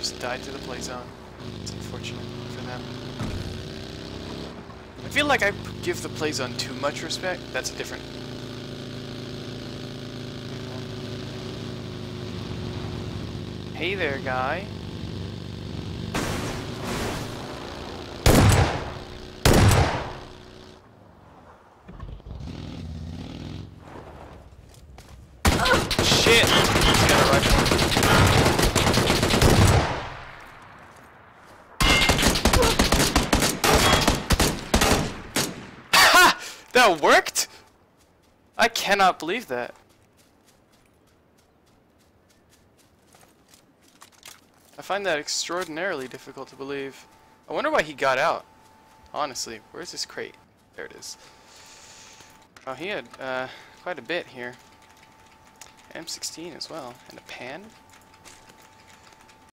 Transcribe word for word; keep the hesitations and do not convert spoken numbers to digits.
just died to the play zone. It's unfortunate for them. I feel like I give the play zone too much respect. That's a different... Hey there, guy. Shit! He's got a rifle. Ha! That worked? I cannot believe that. I find that extraordinarily difficult to believe. I wonder why he got out. Honestly, where's this crate? There it is. Oh, he had uh, quite a bit here. M sixteen as well, and a pan.